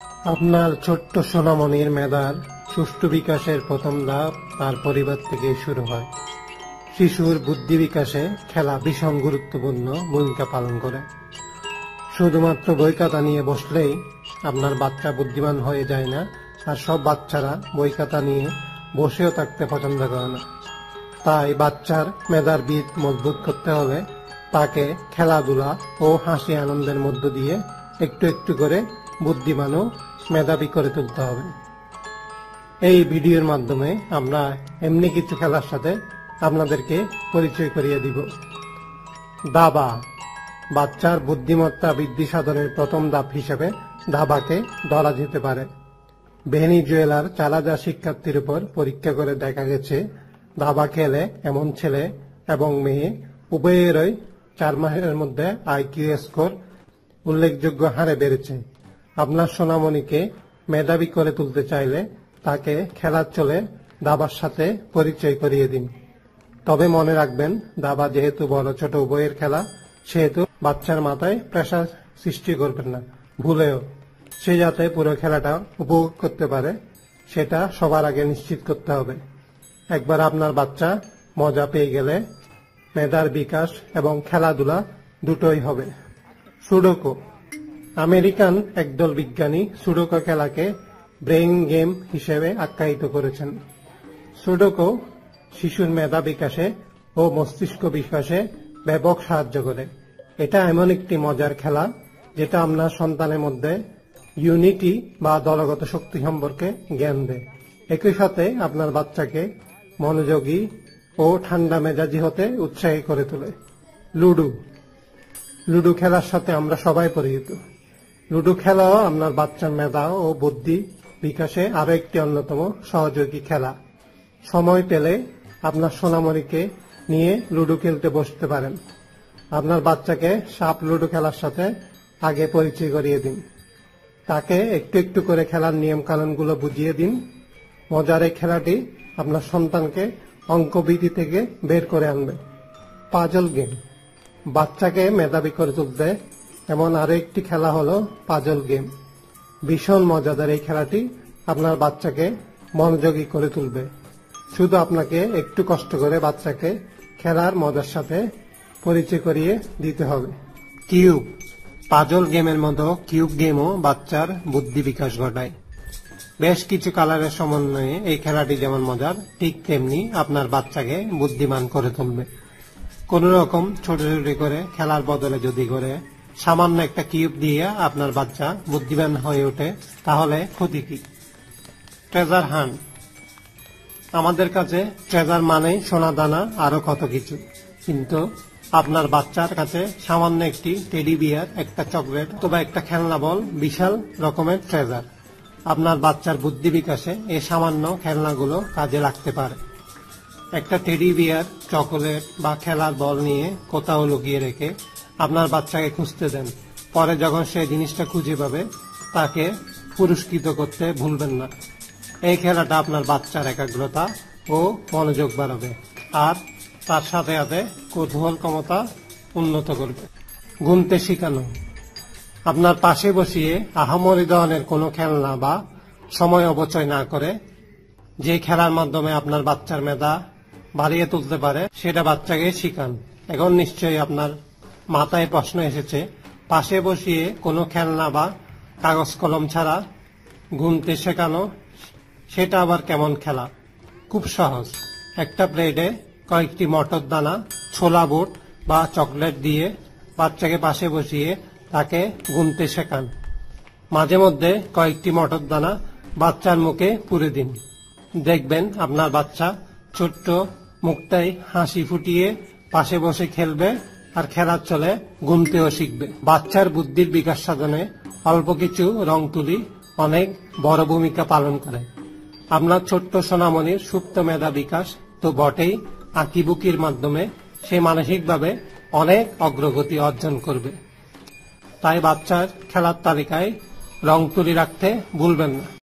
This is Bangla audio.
আপনার ছোট্ট সোনামণির মেধার সুষ্ঠু বিকাশের প্রথম ধাপ তার পরিবার থেকে শুরু হয়। শিশুর বুদ্ধি বিকাশে খেলা ভীষণ গুরুত্বপূর্ণ ভূমিকা পালন করে। শুধুমাত্র বই খাতা নিয়ে বসলেই আপনার বাচ্চা বুদ্ধিমান হয়ে যায় না, আর সব বাচ্চারা বই খাতা নিয়ে বসেও থাকতে পছন্দ করে না। তাই বাচ্চার মেধার ভিত মজবুত করতে হলে তাকে খেলাধুলা ও হাসি আনন্দের মধ্য দিয়ে একটু একটু করে বুদ্ধিমান ও মেধাবী করে তুলতে হবে। এই ভিডিওর মাধ্যমে আমরা এমনি কিছু খেলার সাথে আপনাদেরকে পরিচয় করিয়ে দিব। দাবা বাচ্চার বুদ্ধিমত্তা বৃদ্ধি সাধনের প্রথম ধাপ হিসেবে দাবাকে ধরা যেতে পারে। ভেনিজুয়েলার 4000 শিক্ষার্থীর উপর পরীক্ষা করে দেখা গেছে দাবা খেলে এমন ছেলে এবং মেয়ে উভয়েরই 4 মাসের মধ্যে আইকিউ স্কোর উল্লেখযোগ্য হারে বেড়েছে। আপনার সোনামণিকে মেধাবী করে তুলতে চাইলে তাকে খেলার চলে দাবার সাথে পরিচয় করিয়ে দিন। তবে মনে রাখবেন, দাবা যেহেতু বড় ছোট উভয়ের খেলা, সেহেতু বাচ্চার মাথায় প্রেসার সৃষ্টি করবেন না। ভুলেও সে যাতে পুরো খেলাটা উপভোগ করতে পারে সেটা সবার আগে নিশ্চিত করতে হবে। একবার আপনার বাচ্চা মজা পেয়ে গেলে মেধার বিকাশ এবং খেলাধুলা দুটোই হবে। সুডোকো আমেরিকান একদল বিজ্ঞানী সুডোকো খেলাকে ব্রেইন গেম হিসেবে আখ্যায়িত করেছেন। সুডোকো শিশুর মেধা বিকাশে ও মস্তিষ্ক বিকাশে ব্যাপক সাহায্য করে। এটা এমন একটি মজার খেলা যেটা আপনার সন্তানের মধ্যে ইউনিটি বা দলগত শক্তি সম্পর্কে জ্ঞান দেয়। একই সাথে আপনার বাচ্চাকে মনোযোগী ও ঠান্ডা মেজাজি হতে উৎসাহী করে তোলে। লুডো খেলার সাথে আমরা সবাই পরিচিত। লুডো খেলাও আপনার বাচ্চার মেধা ও বুদ্ধি বিকাশে আরো একটি অন্যতম সহযোগী খেলা। সময় পেলে আপনার সোনামণিকে নিয়ে লুডো খেলতে বসতে পারেন। আপনার বাচ্চাকে সাপ লুডো খেলার সাথে আগে পরিচয় করিয়ে দিন। তাকে একটু একটু করে খেলার নিয়ম কানুনগুলো বুঝিয়ে দিন। মজার এই খেলাটি আপনার সন্তানকে অঙ্কভীতি থেকে বের করে আনবে। পাজল গেম বাচ্চাকে মেধাবী করে তুলতে এমন আরো একটি খেলা হলো পাজল গেম। ভীষণ মজাদার এই খেলাটি আপনার বাচ্চাকে মনোযোগী করে তুলবে। শুধু আপনাকে একটু কষ্ট করে বাচ্চাকে খেলার মজার সাথে পরিচয় করিয়ে দিতে হবে। কিউব পাজল গেমের মতো কিউব গেমও বাচ্চার বুদ্ধি বিকাশ ঘটায়। বেশ কিছু কালারের সমন্বয়ে এই খেলাটি যেমন মজার, ঠিক তেমনি আপনার বাচ্চাকে বুদ্ধিমান করে তুলবে। কোন রকম ছোট ছোট করে খেলার বদলে যদি করে সামান্য একটা কিউব দিয়ে আপনার বাচ্চা বুদ্ধিমান হয়ে ওঠে, তাহলে ক্ষতি কি? ট্রেজার হান্ট আমাদের কাছে ট্রেজার মানেই সোনা দানা আরো কত কিছু, কিন্তু আপনার বাচ্চার কাছে সামান্য একটি টেডি বিয়ার, একটা চকলেট অথবা একটা খেলনা বল বিশাল রকমের ট্রেজার। আপনার বাচ্চার বুদ্ধি বিকাশে এই সামান্য খেলনাগুলো কাজে লাগতে পারে। একটা টেডি বিয়ার, চকোলেট বা খেলার বল নিয়ে কোথাও লুকিয়ে রেখে আপনার বাচ্চাকে খুঁজতে দেন। পরে যখন সে জিনিসটা খুঁজে পাবে তাকে পুরস্কৃত করতে ভুলবেন না। এই খেলাটা আপনার বাচ্চার একাগ্রতা ও মনোযোগ বাড়াবে, আর তার সাথে সাথে কৌতূহল ক্ষমতা উন্নত করবে। গুনতে শেখানো আপনার পাশে বসিয়ে আহামরি ধরনের কোনো খেলনা বা সময় অপচয় না করে যে খেলার মাধ্যমে আপনার বাচ্চার মেধা বাড়িয়ে তুলতে পারে সেটা বাচ্চাকে শিখান। এখন নিশ্চয়ই আপনার মাথায় প্রশ্ন এসেছে, পাশে বসিয়ে কোনো খেলনা বা কাগজ কলম ছাড়া গুনতে শেখানো, সেটা আবার কেমন খেলা? খুব সহজ। একটা প্লেটে কয়েকটি মটর দানা, ছোলা বুট বা চকলেট দিয়ে বাচ্চাকে পাশে বসিয়ে তাকে গুনতে শেখান। মাঝে মধ্যে কয়েকটি মটর দানা বাচ্চার মুখে পুরে দিন। দেখবেন আপনার বাচ্চা ছোট্ট মুখটাই হাসি ফুটিয়ে পাশে বসে খেলবে আর খেলার চলে গুনতেও শিখবে। বাচ্চার বুদ্ধির বিকাশ সাধনে অল্প কিছু রং তুলি অনেক বড় ভূমিকা পালন করে। আপনার ছোট্ট সোনামণির সুপ্ত মেধা বিকাশ তো বটেই, আঁকিবুকির মাধ্যমে সে মানসিকভাবে অনেক অগ্রগতি অর্জন করবে। তাই বাচ্চার খেলার তালিকায় রং তুলি রাখতে ভুলবেন না।